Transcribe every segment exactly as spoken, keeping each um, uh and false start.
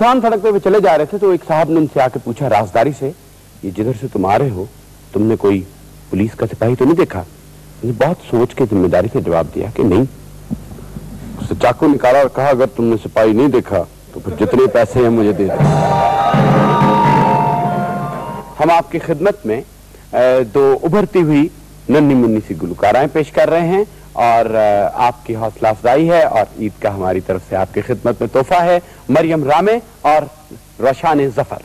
सुनसान सड़क पे वे चले जा रहे थे तो एक साहब ने उनसे आके पूछा राजदारी से, ये जिधर से तुम आ रहे हो तुमने कोई पुलिस का सिपाही तो नहीं देखा? उन्हें बहुत सोच के जिम्मेदारी से जवाब दिया कि नहीं। उससे चाकू निकाला और कहा, अगर तुमने सिपाही नहीं देखा तो फिर जितने पैसे हैं मुझे दे दो। हम आपकी खिदमत में दो उभरती हुई नन्ही मुन्नी सी गुलकाराएं पेश कर रहे हैं और आपकी हौसला अफजाई है और ईद का हमारी तरफ से आपकी खिदमत में तोहफा है मरियम रामे और रोशान जफर।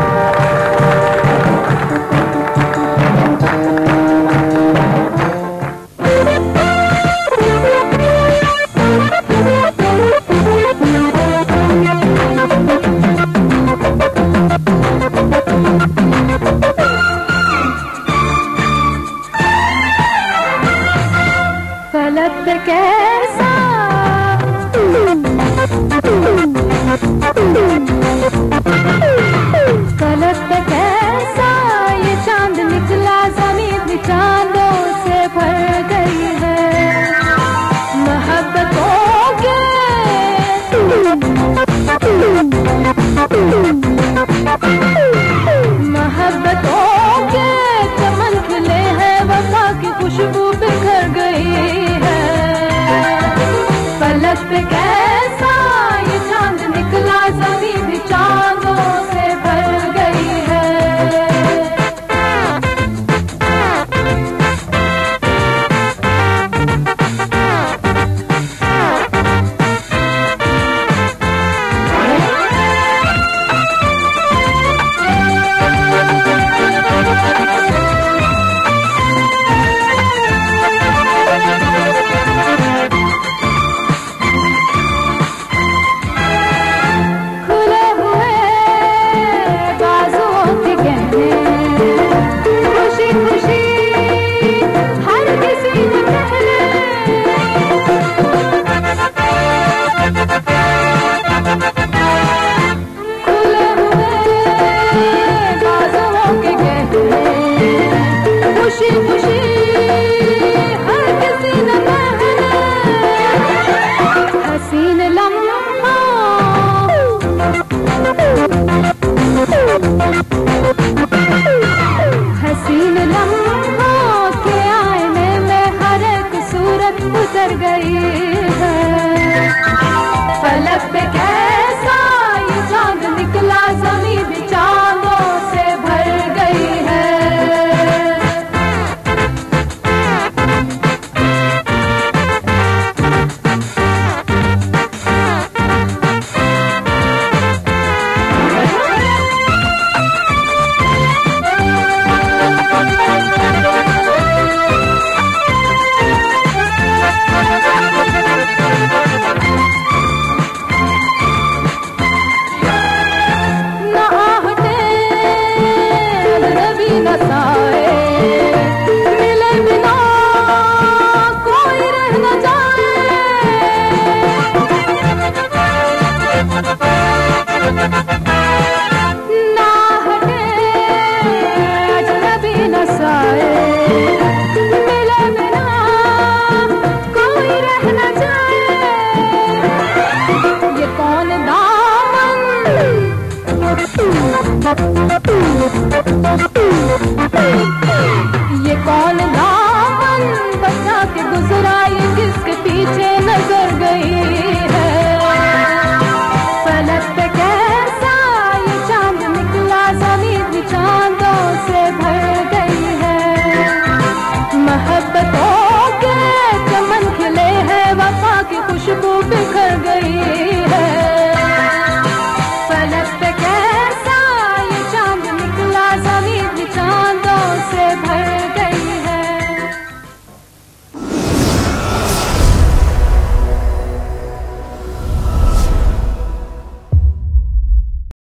कैसा फलक पे कैसा ये चांद निकला, ज़मीन भी चांदों से भर गई है। मोहब्बतों के मोहब्बतों के चमन खिले हैं, वफा की खुशबू बिखर गई है। फलक पे कैसा ये चांद निकला, ज़मीन भी चांदों से भर गई है। हसीन लम्हों के आईने में हर एक सूरत उतर गई